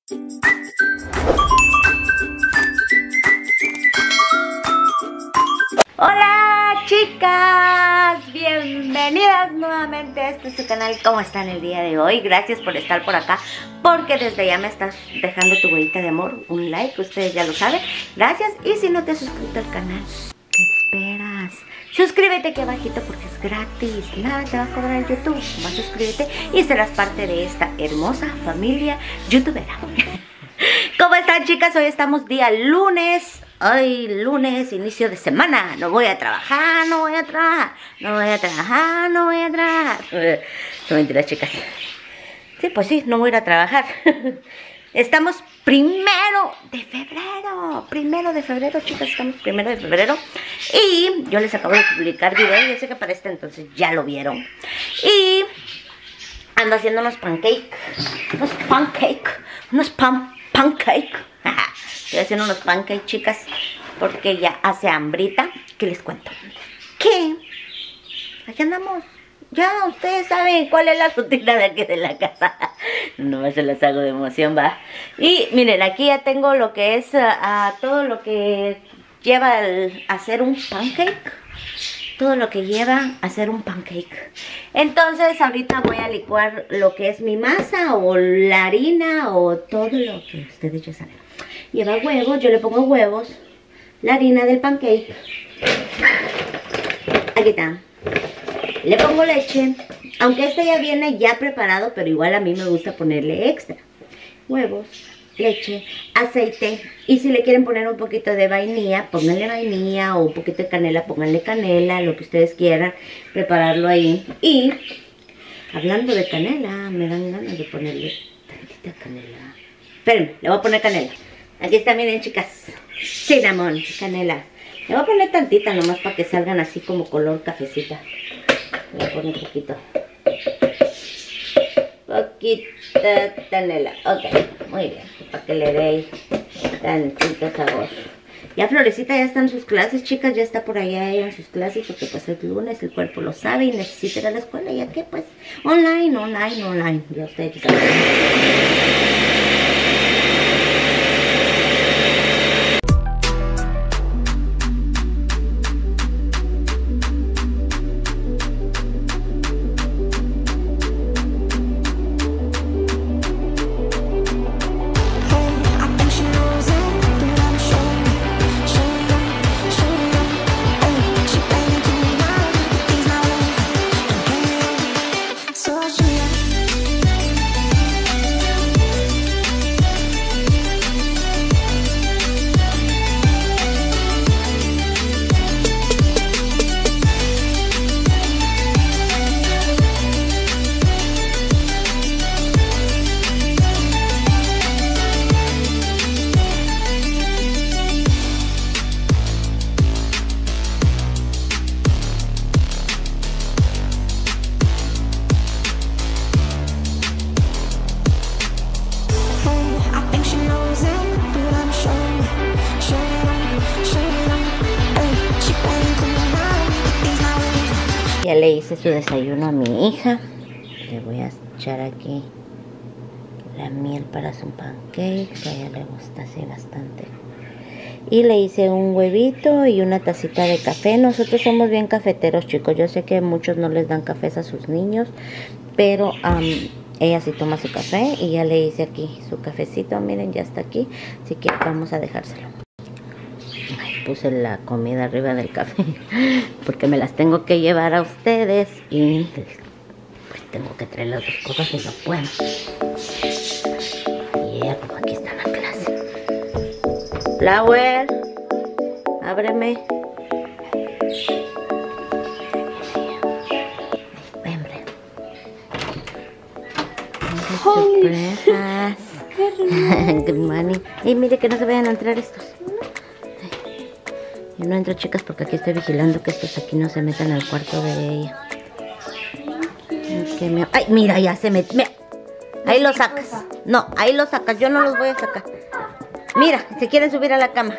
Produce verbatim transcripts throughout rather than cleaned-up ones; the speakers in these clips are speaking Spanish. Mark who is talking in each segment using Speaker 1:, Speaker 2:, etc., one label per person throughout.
Speaker 1: Hola chicas, bienvenidas nuevamente a este su canal. ¿Cómo están el día de hoy? Gracias por estar por acá, porque desde ya me estás dejando tu huellita de amor, un like, ustedes ya lo saben. Gracias, y si no te has suscrito al canal, ¿qué esperas? Suscríbete aquí abajito porque es gratis, nada te va a cobrar el YouTube. Más suscríbete y serás parte de esta hermosa familia youtubera. ¿Cómo están chicas? Hoy estamos día lunes. Hoy lunes, inicio de semana. No voy a trabajar, no voy a trabajar, no voy a trabajar, no voy a trabajar. No mentiras chicas. Sí, pues sí, no voy a ir a trabajar. Estamos primero de febrero. Primero de febrero, chicas, estamos primero de febrero. Y yo les acabo de publicar video. Yo sé que para este entonces ya lo vieron. Y ando haciendo unos pancakes. Unos pancakes. Unos pan, pancakes. Estoy haciendo unos pancakes, chicas, porque ya hace hambrita. ¿Qué les cuento? ¿Qué? Aquí andamos. Ya ustedes saben cuál es la rutina de aquí de la casa. No me se las hago de emoción, va. Y miren, aquí ya tengo lo que es uh, todo lo que lleva el hacer un pancake. Todo lo que lleva a hacer un pancake. Entonces ahorita voy a licuar lo que es mi masa o la harina o todo lo que ustedes ya saben. Lleva huevos, yo le pongo huevos, la harina del pancake. Aquí está. Le pongo leche, aunque este ya viene ya preparado, pero igual a mí me gusta ponerle extra. Huevos, leche, aceite. Y si le quieren poner un poquito de vainilla, pónganle vainilla, o un poquito de canela, pónganle canela, lo que ustedes quieran, prepararlo ahí. Y hablando de canela, me dan ganas de ponerle tantita canela. Espérenme, le voy a poner canela. Aquí está, miren chicas, cinnamon, canela. Le voy a poner tantita nomás para que salgan así como color cafecita. Le voy a poner un poquito. Poquita canela, ok, muy bien, para que le dé tantito sabor. Ya Florecita ya está en sus clases, chicas, ya está por allá ella en sus clases, porque pues es lunes, el cuerpo lo sabe y necesita ir a la escuela, ya que pues, online, online, online, ya ustedes saben. Ya le hice su desayuno a mi hija. Le voy a echar aquí la miel para su pancake, que a ella le gusta así bastante. Y le hice un huevito y una tacita de café. Nosotros somos bien cafeteros, chicos. Yo sé que muchos no les dan cafés a sus niños, pero um, ella sí toma su café. Y ya le hice aquí su cafecito. Miren, ya está aquí. Así que vamos a dejárselo. Ay, puse la comida arriba del café porque me las tengo que llevar a ustedes y pues tengo que traer las dos cosas y no puedo. Y ella como aquí está en la clase. Flower, ábreme. Hombre. Sorpresas. Good morning. Y mire que no se vayan a entrar estos. Yo no entro, chicas, porque aquí estoy vigilando que estos aquí no se metan al cuarto de ella. Que me... Ay, mira, ya se metió. Mira. Ahí lo sacas. No, ahí lo sacas. Yo no los voy a sacar. Mira, se quieren subir a la cama.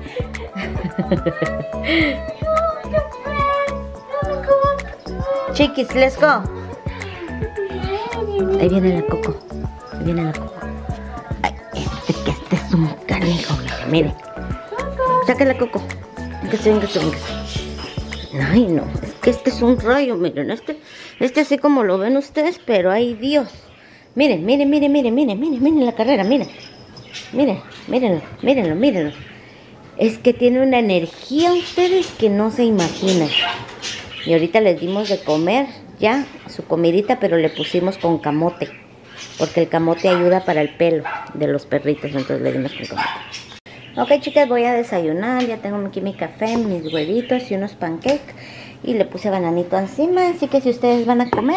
Speaker 1: Chiquis, let's go. Ahí viene la Coco. Ahí viene la Coco. Ay, esto muy canijo. Mire. Sáquela, Coco. Que se venga, que venga. Ay, no. Es que este es un rollo. Miren, este, este así como lo ven ustedes, pero ay, Dios. Miren, miren, miren, miren, miren, miren, miren la carrera, miren. Miren, mírenlo, mírenlo, mírenlo. Es que tiene una energía ustedes que no se imaginan. Y ahorita les dimos de comer ya su comidita, pero le pusimos con camote. Porque el camote ayuda para el pelo de los perritos, entonces le dimos con camote. Ok, chicas, voy a desayunar. Ya tengo aquí mi café, mis huevitos y unos pancakes. Y le puse bananito encima, así que si ustedes van a comer,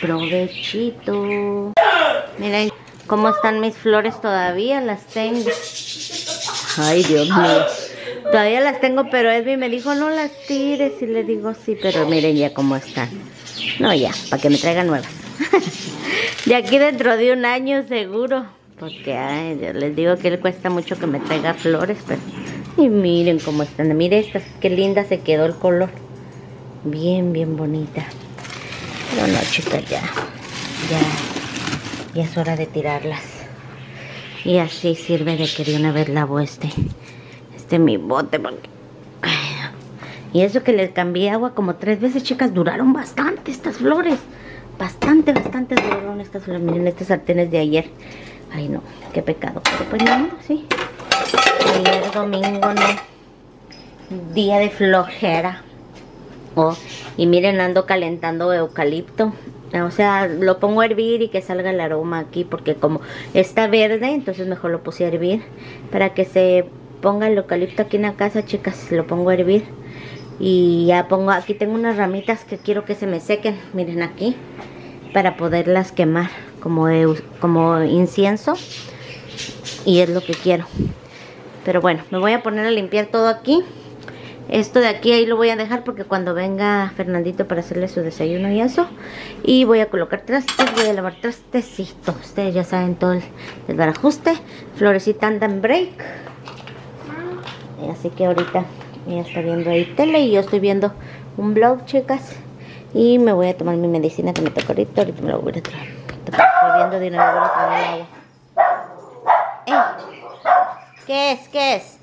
Speaker 1: provechito. Miren cómo están mis flores todavía, las tengo. Ay, Dios mío. Todavía las tengo, pero Edwin me dijo, no las tires. Y le digo, sí, pero miren ya cómo están. No, ya, para que me traigan nuevas. De aquí dentro de un año seguro. Porque, ay, yo les digo que le cuesta mucho que me traiga flores, pero... Y miren cómo están. Miren estas, qué linda se quedó el color. Bien, bien bonita. Pero no, chicas, ya. Ya. Ya es hora de tirarlas. Y así sirve de que de una vez lavo este. Este mi bote. Porque... Ay, y eso que les cambié agua como tres veces, chicas. Duraron bastante estas flores. Bastante, bastante duraron estas flores. Miren, estos sartenes de ayer. Ay, no, qué pecado. Pero pues no, sí. Ayer domingo, no. Día de flojera. Oh, y miren, ando calentando eucalipto. O sea, lo pongo a hervir y que salga el aroma aquí. Porque como está verde, entonces mejor lo puse a hervir. Para que se ponga el eucalipto aquí en la casa, chicas. Lo pongo a hervir. Y ya pongo, aquí tengo unas ramitas que quiero que se me sequen. Miren aquí. Para poderlas quemar como, de, como incienso. Y es lo que quiero. Pero bueno, me voy a poner a limpiar todo aquí. Esto de aquí ahí lo voy a dejar porque cuando venga Fernandito para hacerle su desayuno y eso. Y voy a colocar trastes, voy a lavar trastecito. Ustedes ya saben todo el, el barajuste. Florecita anda en break. Así que ahorita ella está viendo ahí tele y yo estoy viendo un vlog, chicas. Y me voy a tomar mi medicina que me toca ahorita. Ahorita me la voy a traer. Estoy viendo de nuevo, voy a traer el agua. ¡Ey! ¿Qué es? ¿Qué es?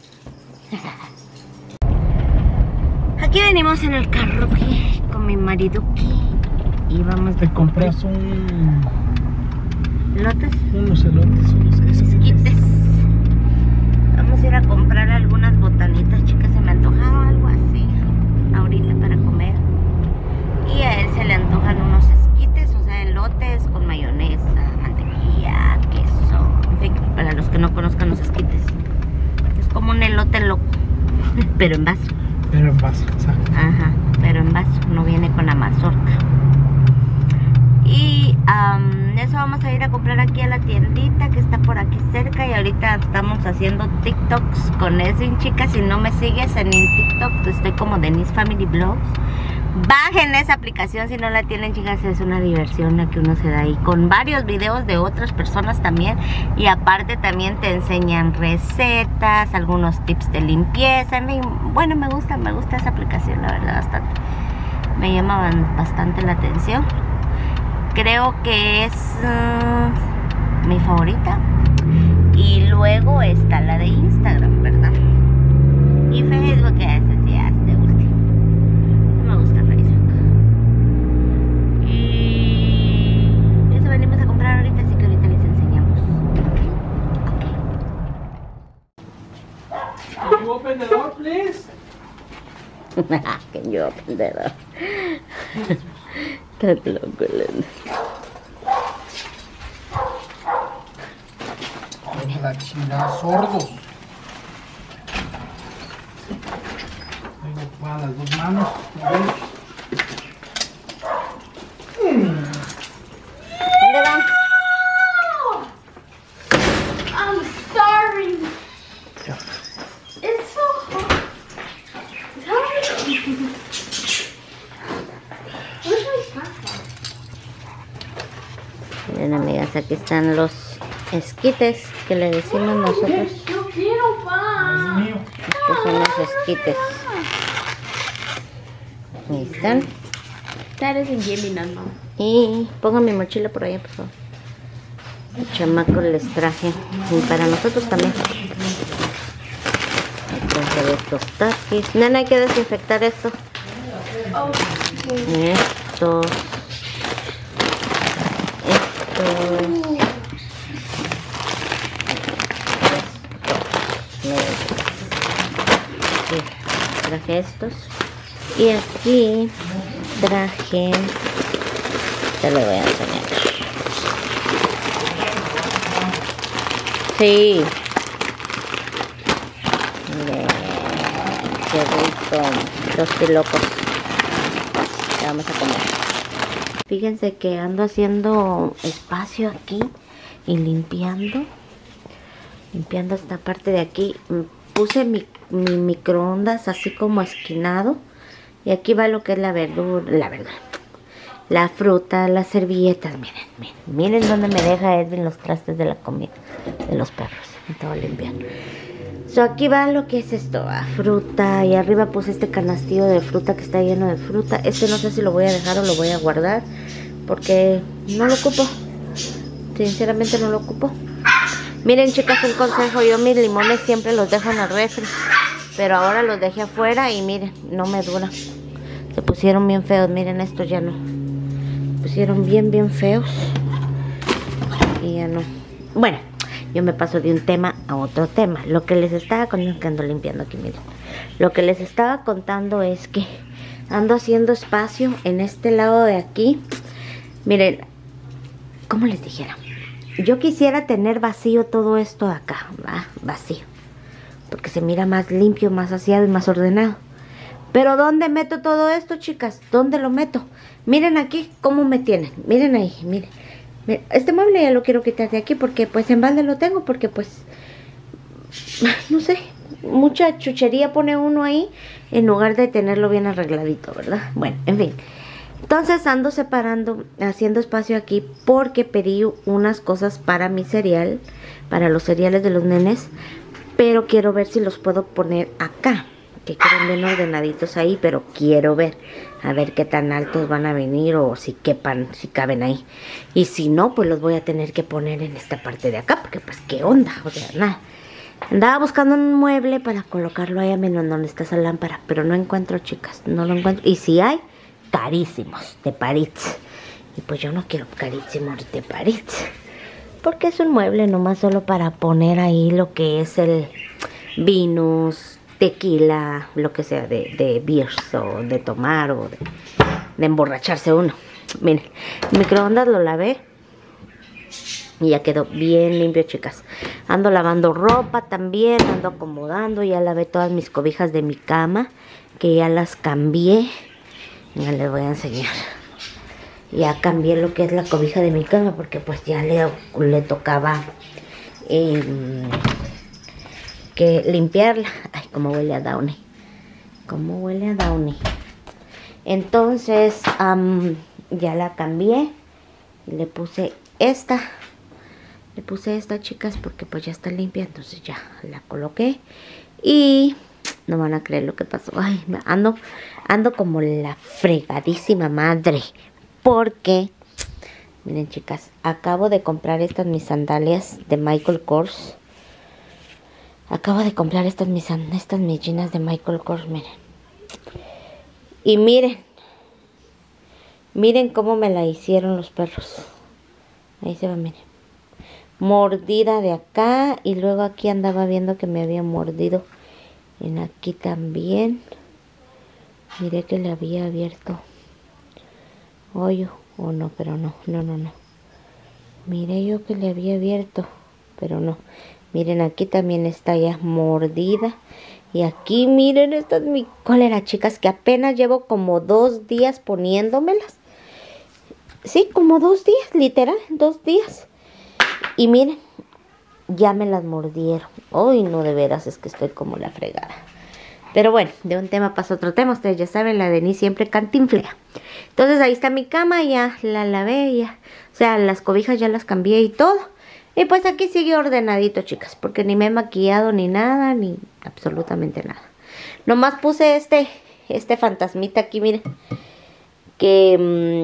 Speaker 1: Aquí venimos en el carro con mi marido y vamos de compras
Speaker 2: un...
Speaker 1: ¿Lotes?
Speaker 2: Unos elotes, unos
Speaker 1: esquites. Vamos a ir a comprar algunas botanitas, chicas. Se me antojaba algo así ahorita para comer. Y a él se le antojan unos esquites, o sea, elotes con mayonesa, mantequilla, queso. En fin, para los que no conozcan los esquites. Es como un elote loco, pero en vaso.
Speaker 2: Pero en vaso, exacto.
Speaker 1: Ajá, pero en vaso, no viene con la mazorca. Y um, eso vamos a ir a comprar aquí a la tiendita que está por aquí cerca. Y ahorita estamos haciendo TikToks con Edwin, chicas. Si no me sigues en TikTok, estoy como Denise Family Vlogs. Bajen esa aplicación si no la tienen, chicas. Es una diversión la que uno se da ahí con varios videos de otras personas también. Y aparte también te enseñan recetas, algunos tips de limpieza. Bueno, me gusta, me gusta esa aplicación, la verdad, bastante. Me llama bastante la atención. Creo que es uh, mi favorita. Y luego está la de Instagram, ¿verdad? Y Facebook, que es así, hasta último. Me gusta Facebook. Y eso venimos a comprar ahorita, así que ahorita les enseñamos.
Speaker 2: Okay. Can you open the door, please?
Speaker 1: Can you open the door? Estás loco, Lena.
Speaker 2: Vamos a la chingada, sordos. Tengo ocupadas las dos manos.
Speaker 1: ¿Dónde van?
Speaker 3: I'm starving. It's so hot. It's hot. Where's my smartphone?
Speaker 1: Miren, amigas, aquí están los esquites que le decimos nosotros.
Speaker 3: Yo quiero pan.
Speaker 2: mío.
Speaker 1: Estos son los esquites. Ahí están.
Speaker 3: That doesn't give me none, Mom.
Speaker 1: Y pongo mi mochila por allá, por favor. chamacos les traje. Y para nosotros también. Traje de estos taquis. Nena, hay que desinfectar esto.
Speaker 3: Okay.
Speaker 1: Estos. Estos. Aquí traje estos y aquí traje, te lo voy a enseñar. Sí, miren, qué rico, los pilocos. Ya vamos a comer. Fíjense que ando haciendo espacio aquí y limpiando limpiando esta parte de aquí. Puse mi, mi microondas así como esquinado. Y aquí va lo que es la verdura, la verdura, la fruta, las servilletas. Miren, miren, miren dónde me deja Edwin los trastes de la comida de los perros. Me tengo que limpiar. So, aquí va lo que es esto, a fruta. Y arriba puse este canastillo de fruta que está lleno de fruta. Este no sé si lo voy a dejar o lo voy a guardar, porque no lo ocupo. Sinceramente no lo ocupo. Miren, chicas, un consejo. Yo mis limones siempre los dejo en el refri, pero ahora los dejé afuera y miren, no me duran. Se pusieron bien feos. Miren, estos ya no. Se pusieron bien, bien feos. Y ya no. Bueno, yo me paso de un tema a otro tema. Lo que les estaba contando, que ando limpiando aquí, miren. Lo que les estaba contando es que ando haciendo espacio en este lado de aquí. Miren, ¿cómo les dijera? Yo quisiera tener vacío todo esto de acá, ¿va? Vacío. Porque se mira más limpio, más aseado y más ordenado. Pero ¿dónde meto todo esto, chicas? ¿Dónde lo meto? Miren aquí cómo me tienen. Miren ahí, miren. Este mueble ya lo quiero quitar de aquí porque pues en balde lo tengo. Porque pues, no sé, mucha chuchería pone uno ahí en lugar de tenerlo bien arregladito, ¿verdad? Bueno, en fin. Entonces ando separando, haciendo espacio aquí porque pedí unas cosas para mi cereal, para los cereales de los nenes, pero quiero ver si los puedo poner acá, que queden bien ordenaditos ahí, pero quiero ver, a ver qué tan altos van a venir o si quepan, si caben ahí. Y si no, pues los voy a tener que poner en esta parte de acá, porque pues qué onda, o sea, nada. Andaba buscando un mueble para colocarlo ahí a menos donde está esa lámpara, pero no encuentro, chicas, no lo encuentro. Y si hay, carísimos de París. Y pues yo no quiero carísimos de París, porque es un mueble nomás solo para poner ahí lo que es el vinos, tequila, lo que sea de, de beers o de tomar o de, de emborracharse uno. Miren, el microondas lo lavé y ya quedó bien limpio, chicas. Ando lavando ropa también, ando acomodando, ya lavé todas mis cobijas de mi cama, que ya las cambié. Ya les voy a enseñar. Ya cambié lo que es la cobija de mi cama porque pues ya le, le tocaba eh, que limpiarla. Ay, cómo huele a Downy. Cómo huele a Downy. Entonces um, ya la cambié. Le puse esta. Le puse esta, chicas, porque pues ya está limpia. Entonces ya la coloqué. Y no van a creer lo que pasó. Ay, ando, ando como la fregadísima madre. Porque, miren, chicas, acabo de comprar estas mis sandalias de Michael Kors. Acabo de comprar estas mis, estas mis jeans de Michael Kors, miren. Y miren. Miren cómo me la hicieron los perros. Ahí se va, miren. Mordida de acá. Y luego aquí andaba viendo que me había mordido. En aquí también. Miré que le había abierto hoyo. O no, pero no, no, no, no. Miré yo que le había abierto, pero no. Miren, aquí también está ya mordida. Y aquí, miren, esta es mi cólera, chicas, que apenas llevo como dos días poniéndomelas. Sí, como dos días, literal, dos días. Y miren, ya me las mordieron. Uy, no, de veras, es que estoy como la fregada. Pero bueno, de un tema pasa a otro tema. Ustedes ya saben, la Denise siempre cantinflea. Entonces ahí está mi cama, ya la lavé, ya. O sea, las cobijas ya las cambié y todo. Y pues aquí sigue ordenadito, chicas. Porque ni me he maquillado ni nada, ni absolutamente nada. Nomás puse este, este fantasmita aquí, miren. Que,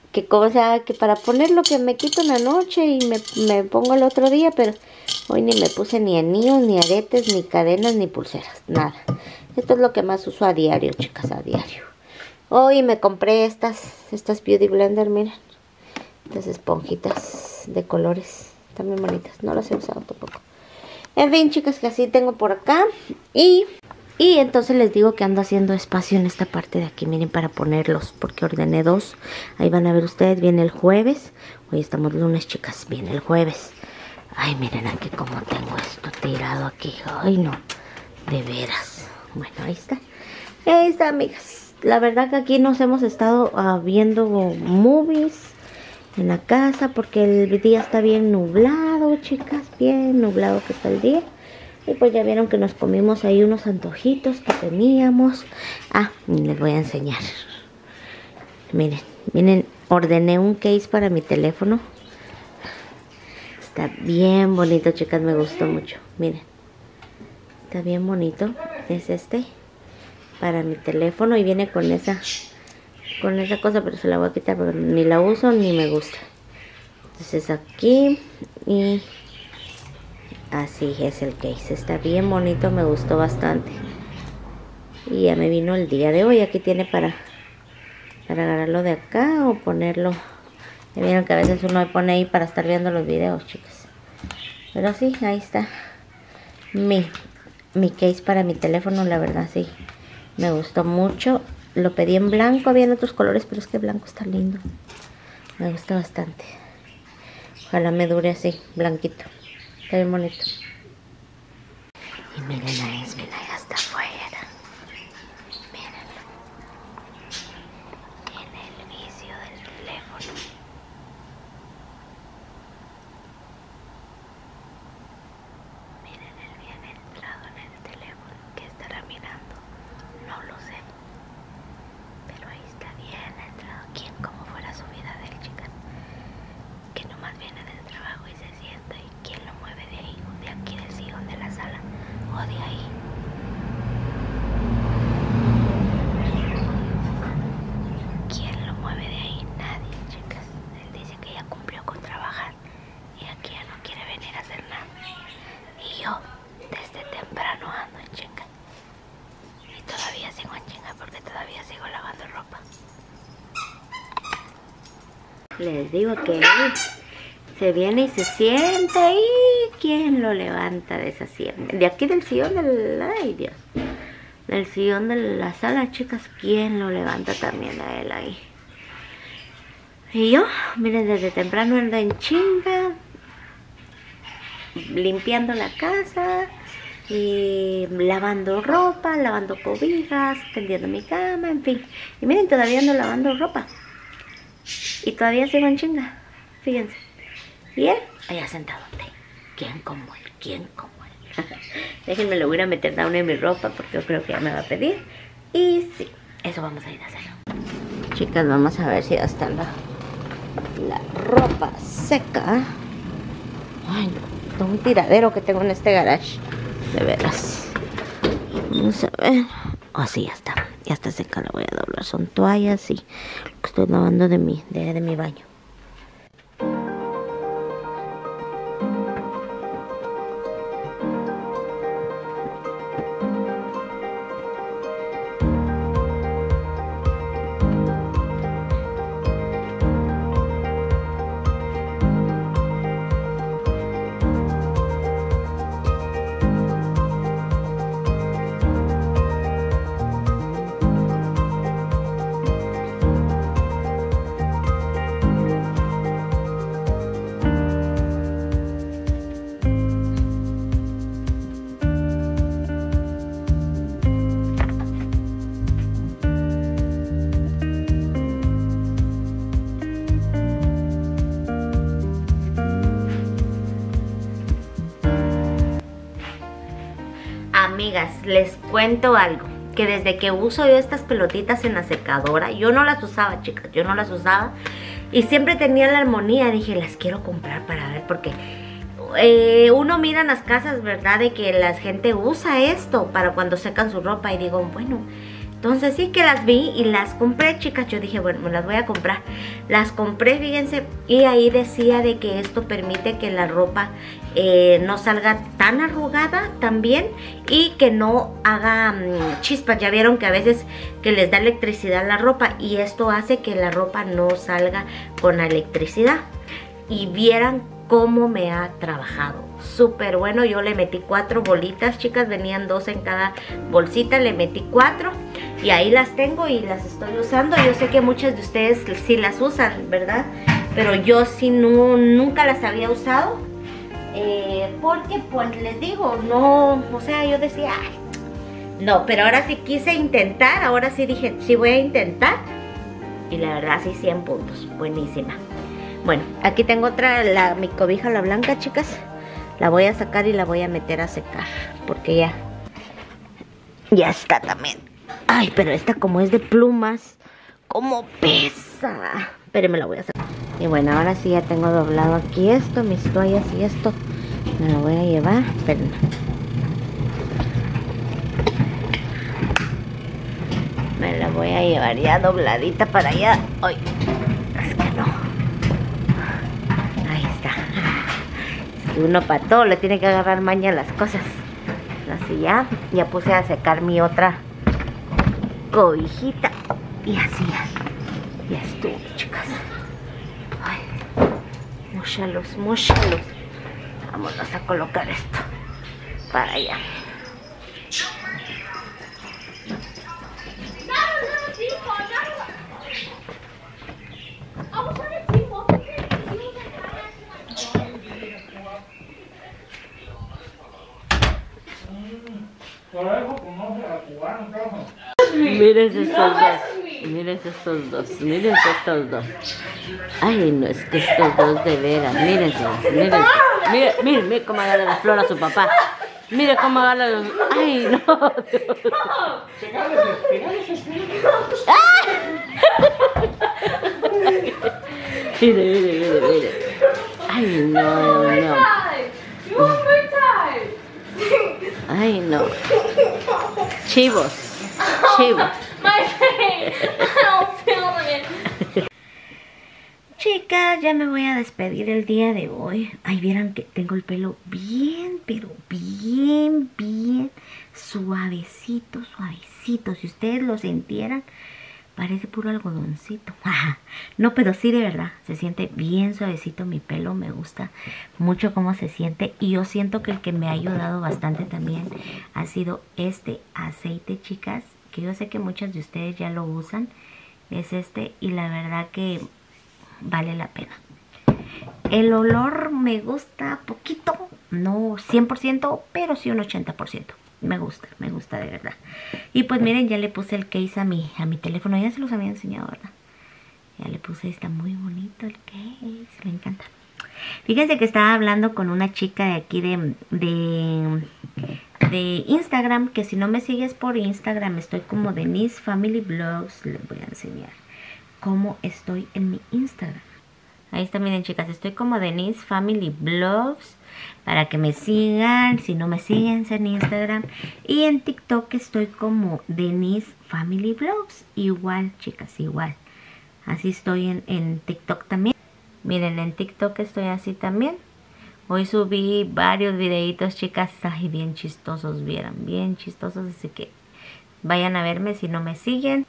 Speaker 1: que como sea, que para poner lo que me quito en la noche y me, me pongo el otro día, pero hoy ni me puse ni anillos, ni aretes, ni cadenas, ni pulseras, nada. Esto es lo que más uso a diario, chicas, a diario. Hoy me compré estas, estas Beauty Blender, miren. Estas esponjitas de colores, también bonitas, no las he usado tampoco. En fin, chicas, que así tengo por acá. Y, y entonces les digo que ando haciendo espacio en esta parte de aquí, miren, para ponerlos, porque ordené dos. Ahí van a ver ustedes, viene el jueves. Hoy estamos lunes, chicas, viene el jueves. Ay, miren aquí como tengo esto tirado aquí. Ay, no, de veras. Bueno, ahí está. Ahí está, amigas. La verdad que aquí nos hemos estado uh, viendo movies en la casa porque el día está bien nublado, chicas. Bien nublado que está el día. Y pues ya vieron que nos comimos ahí unos antojitos que teníamos. Ah, les voy a enseñar. Miren, miren, ordené un case para mi teléfono. Está bien bonito, chicas, me gustó mucho. Miren, está bien bonito. Es este para mi teléfono y viene con esa con esa cosa, pero se la voy a quitar porque ni la uso ni me gusta. Entonces aquí y así es el case. Está bien bonito, me gustó bastante. Y ya me vino el día de hoy. Aquí tiene para para agarrarlo de acá o ponerlo. Ya vieron que a veces uno me pone ahí para estar viendo los videos, chicas. Pero sí, ahí está mi, mi case para mi teléfono. La verdad sí, me gustó mucho. Lo pedí en blanco, había en otros colores, pero es que blanco está lindo. Me gusta bastante. Ojalá me dure así, blanquito. Está bien bonito. Y miren a Esmina, ya está afuera. Mírenlo. Tiene el vicio del teléfono. Miren el bien entrado en el teléfono. ¿Qué estará mirando? No lo sé. Pero ahí está bien entrado. ¿Quién como fuera su vida de él, chicas? Que nomás viene del trabajo y se sienta. ¿Y quién lo mueve de ahí? De aquí del sillón de la sala. O de ahí. ¿Quién lo mueve de ahí? Nadie, chicas. Él dice que ya cumplió con trabajar. Y aquí ya no quiere venir a hacer nada. Y yo, desde temprano ando en chinga. Y todavía sigo en chinga porque todavía sigo lavando ropa. Les digo que él se viene y se sienta y ¿quién lo levanta de esa silla? De aquí del sillón del... Ay, Dios. Del sillón de la sala, chicas, ¿quién lo levanta también a él ahí? Y yo, miren, desde temprano ando en chinga, limpiando la casa y lavando ropa, lavando cobijas, tendiendo mi cama, en fin. Y miren, todavía ando lavando ropa. Y todavía sigo en chinga, fíjense. Y él, allá sentado. ¿Quién como él? ¿Quién como él? Déjenme, lo voy a meter down en mi ropa porque yo creo que ya me va a pedir. Y sí, eso vamos a ir a hacer. Chicas, vamos a ver si ya está la, la ropa seca. Ay, no, todo un tiradero que tengo en este garage. De veras. Vamos a ver. Oh, sí, ya está. Ya está seca, la voy a doblar. Son toallas y lo que estoy lavando de mi, de, de mi baño. Amigas, les cuento algo, que desde que uso yo estas pelotitas en la secadora, yo no las usaba, chicas, yo no las usaba y siempre tenía la armonía. Dije, las quiero comprar para ver, porque eh, uno mira en las casas, ¿verdad? De que la gente usa esto para cuando secan su ropa y digo, bueno, Entonces sí que las vi y las compré, chicas. Yo dije, bueno, me las voy a comprar. Las compré, fíjense, y ahí decía de que esto permite que la ropa eh, no salga tan arrugada también y que no haga um, chispas. Ya vieron que a veces que les da electricidad a la ropa y esto hace que la ropa no salga con electricidad. Y vieran cómo me ha trabajado. Súper bueno. Yo le metí cuatro bolitas, chicas. Venían dos en cada bolsita. Le metí cuatro. Y ahí las tengo y las estoy usando. Yo sé que muchas de ustedes sí las usan, ¿verdad? Pero yo sí no, nunca las había usado. Eh, porque pues les digo, no, o sea, yo decía, ay, no, pero ahora sí quise intentar. Ahora sí dije, sí voy a intentar. Y la verdad sí, cien puntos. Buenísima. Bueno, aquí tengo otra, la, mi cobija, la blanca, chicas. La voy a sacar y la voy a meter a secar. Porque ya, ya está también. Ay, pero esta como es de plumas, como pesa. Espérenme, la voy a sacar. Y bueno, ahora sí ya tengo doblado aquí esto, mis toallas y esto. Me lo voy a llevar. Espérenme. Me la voy a llevar ya dobladita para allá. Ay, es que no. Ahí está. Es que uno para todo le tiene que agarrar maña a las cosas. Así ya. Ya puse a secar mi otra cobijita. Y así ya. Ya estuvo, chicas. Ay, mucha luz, mucha luz. Vámonos a colocar esto para allá. Miren estos dos, miren estos dos, miren estos dos. Ay, no, es que estos dos de veras, mírense, mírense. Mire, mire, mire cómo agarra la flor a su papá. Mire cómo agarra los... Ay, no. Mire, mire, mire, mire. Ay, no, no. Ay, no. Chivos. Chivos. Chicas, ya me voy a despedir el día de hoy. Ay, vieran que tengo el pelo bien, pero bien, bien suavecito, suavecito. Si ustedes lo sintieran, parece puro algodoncito. No, pero sí, de verdad, se siente bien suavecito mi pelo. Me gusta mucho cómo se siente. Y yo siento que el que me ha ayudado bastante también ha sido este aceite, chicas, que yo sé que muchas de ustedes ya lo usan. Es este, y la verdad que vale la pena. El olor me gusta poquito, no cien por ciento, pero sí un ochenta por ciento. Me gusta, me gusta de verdad. Y pues miren, ya le puse el case a mi, a mi teléfono. Ya se los había enseñado, ¿verdad? Ya le puse, está muy bonito el case, me encanta. Fíjense que estaba hablando con una chica de aquí de, de, de Instagram, que si no me sigues por Instagram, estoy como Denise Family Blogs. Les voy a enseñar cómo estoy en mi Instagram. Ahí está, miren, chicas, estoy como Denise Family Blogs, para que me sigan. Si no me siguen en Instagram. Y en TikTok estoy como Denise Family Blogs. Igual, chicas, igual. Así estoy en, en TikTok también. Miren, en TikTok estoy así también. Hoy subí varios videitos, chicas. Ay, bien chistosos, vieran, bien chistosos. Así que vayan a verme si no me siguen.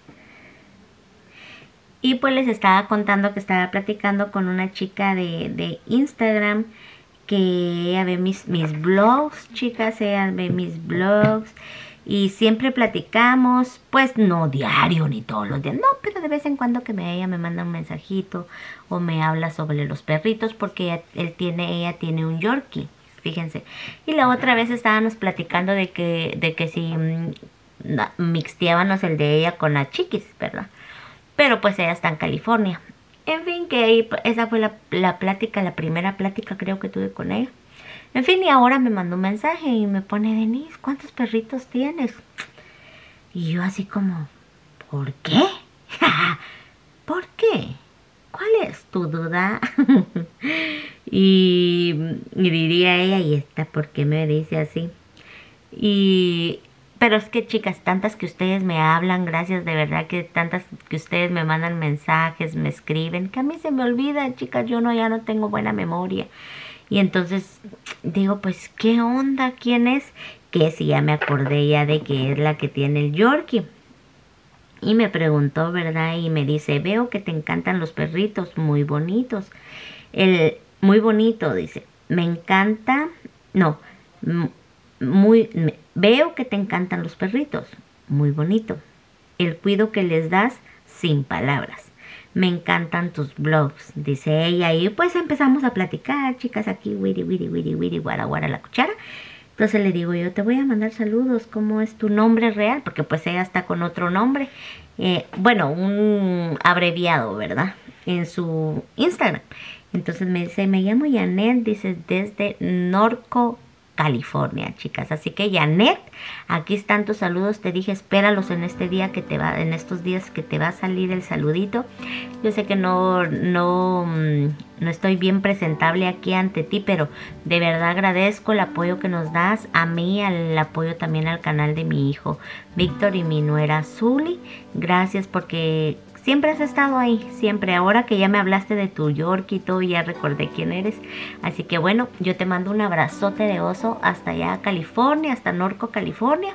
Speaker 1: Y pues les estaba contando que estaba platicando con una chica de, de Instagram, que ella ve mis, mis blogs, chicas, ella ve mis blogs. Y siempre platicamos, pues no diario ni todos los días, no, pero de vez en cuando que me, ella me manda un mensajito o me habla sobre los perritos, porque ella, él tiene, ella tiene un Yorkie, fíjense. Y la otra vez estábamos platicando de que, de que si mmm, mixteábamos el de ella con la Chiquis, ¿verdad? Pero pues ella está en California. En fin, que ahí, esa fue la, la plática, la primera plática creo que tuve con ella. En fin, y ahora me mandó un mensaje y me pone, Denise, ¿cuántos perritos tienes? Y yo así como, ¿por qué? ¿Por qué? ¿Cuál es tu duda? y, y diría ella, ¿y esta por qué me dice así? Y Pero es que, chicas, tantas que ustedes me hablan, gracias de verdad, que tantas que ustedes me mandan mensajes, me escriben, que a mí se me olvida, chicas, yo no, ya no tengo buena memoria. Y entonces digo, pues, ¿qué onda? ¿Quién es? Que si ya me acordé ya de que es la que tiene el Yorkie. Y me preguntó, ¿verdad? Y me dice, veo que te encantan los perritos, muy bonitos. El, muy bonito, dice, me encanta, no, muy, me, veo que te encantan los perritos, muy bonito. El cuidado que les das, sin palabras. Me encantan tus blogs, dice ella. Y pues empezamos a platicar, chicas, aquí, wiri, wiri, wiri, wiri, guara, guara, la cuchara. Entonces le digo yo, te voy a mandar saludos, ¿cómo es tu nombre real? Porque pues ella está con otro nombre, eh, bueno, un abreviado, ¿verdad? En su Instagram. Entonces me dice, me llamo Janet, dice, desde Norco, California, chicas. Así que Janet, aquí están tus saludos. Te dije, espéralos en este día que te va, en estos días que te va a salir el saludito. Yo sé que no, no, no estoy bien presentable aquí ante ti, pero de verdad agradezco el apoyo que nos das a mí, al apoyo también al canal de mi hijo Víctor y mi nuera Zuli. Gracias porque siempre has estado ahí, siempre. Ahora que ya me hablaste de tu Yorkie y todo, ya recordé quién eres. Así que bueno, yo te mando un abrazote de oso hasta allá a California, hasta Norco, California.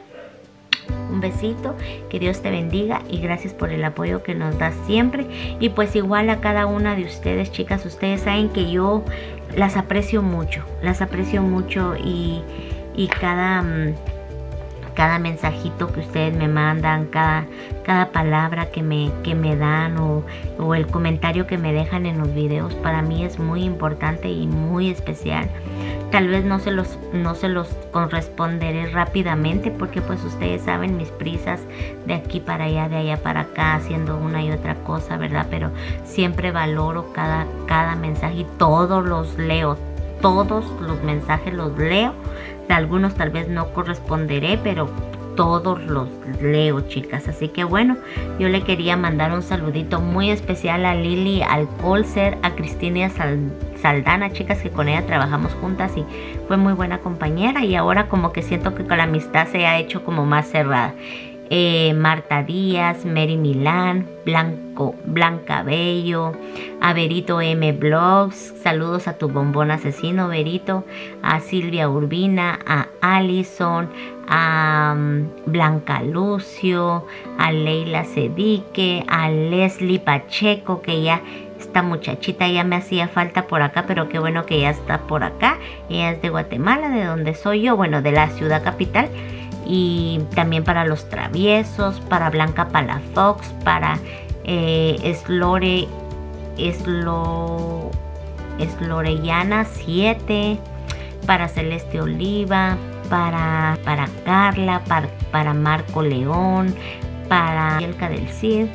Speaker 1: Un besito, que Dios te bendiga y gracias por el apoyo que nos das siempre. Y pues igual a cada una de ustedes, chicas, ustedes saben que yo las aprecio mucho, las aprecio mucho y, y cada... Um, cada mensajito que ustedes me mandan, cada, cada palabra que me, que me dan o, o el comentario que me dejan en los videos, para mí es muy importante y muy especial. Tal vez no se los, no se los corresponderé rápidamente porque pues ustedes saben mis prisas de aquí para allá, de allá para acá, haciendo una y otra cosa, ¿verdad? Pero siempre valoro cada, cada mensaje y todos los leo, todos los mensajes los leo. De algunos tal vez no corresponderé, pero todos los leo, chicas. Así que bueno, yo le quería mandar un saludito muy especial a Lili Alcolcer, a Cristina Sal Saldana, chicas, que con ella trabajamos juntas y fue muy buena compañera. Y ahora como que siento que con la amistad se ha hecho como más cerrada. Eh, Marta Díaz, Mary Milán, Blanco, Blanca Bello, a Berito M Blogs, saludos a tu bombón asesino Berito, a Silvia Urbina, a Allison, a um, Blanca Lucio, a Leila Sedique, a Leslie Pacheco, que ya esta muchachita ya me hacía falta por acá, pero qué bueno que ya está por acá. Ella es de Guatemala, de donde soy yo, bueno, de la ciudad capital. Y también para los traviesos, para Blanca Palafox, para eh, Eslore, Eslo, Eslorellana siete, para Celeste Oliva, para, para Carla, para, para Marco León, para Yelka del Cid,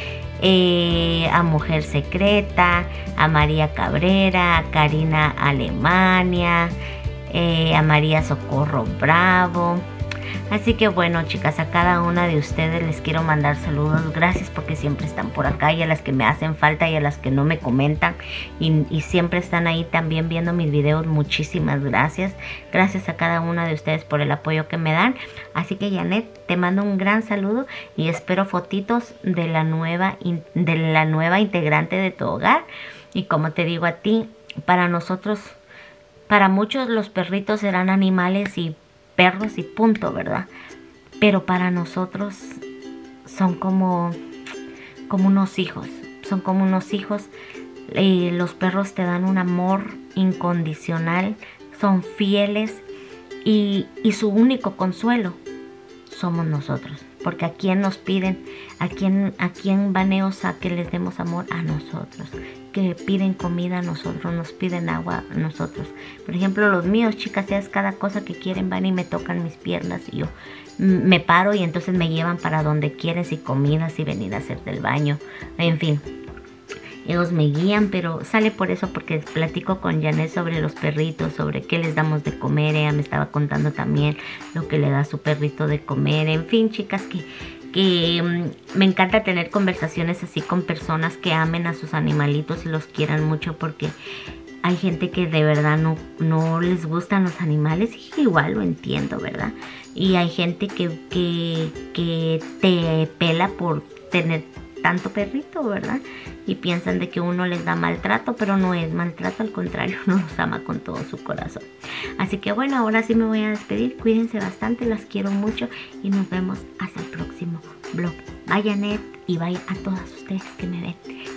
Speaker 1: eh, a Mujer Secreta, a María Cabrera, a Karina Alemania, eh, a María Socorro Bravo. Así que bueno, chicas, a cada una de ustedes les quiero mandar saludos. Gracias porque siempre están por acá, y a las que me hacen falta y a las que no me comentan y, y siempre están ahí también viendo mis videos. Muchísimas gracias. Gracias a cada una de ustedes por el apoyo que me dan. Así que Janet, te mando un gran saludo y espero fotitos de la nueva, de la nueva integrante de tu hogar. Y como te digo a ti, para nosotros, para muchos los perritos serán animales y perros y punto, ¿verdad? Pero para nosotros son como, como unos hijos, son como unos hijos. Eh, los perros te dan un amor incondicional, son fieles y, y su único consuelo somos nosotros. Porque a quién nos piden, a quién, a quién van ellos a que les demos amor, a nosotros. Que piden comida a nosotros, nos piden agua a nosotros. Por ejemplo, los míos, chicas, es cada cosa que quieren, van y me tocan mis piernas y yo me paro y entonces me llevan para donde quieren, si comida, si venir a hacer del baño, en fin. Ellos me guían, pero sale por eso, porque platico con Janet sobre los perritos, sobre qué les damos de comer. Ella me estaba contando también lo que le da a su perrito de comer. En fin, chicas, que, que um, me encanta tener conversaciones así con personas que amen a sus animalitos y los quieran mucho, porque hay gente que de verdad no, no les gustan los animales, y igual lo entiendo, ¿verdad? Y hay gente que, que, que te pela por tener tanto perrito, ¿verdad? Y piensan de que uno les da maltrato, pero no es maltrato, al contrario, uno los ama con todo su corazón. Así que bueno, ahora sí me voy a despedir. Cuídense bastante, las quiero mucho y nos vemos hasta el próximo vlog. Bye, Janet, y bye a todas ustedes que me ven.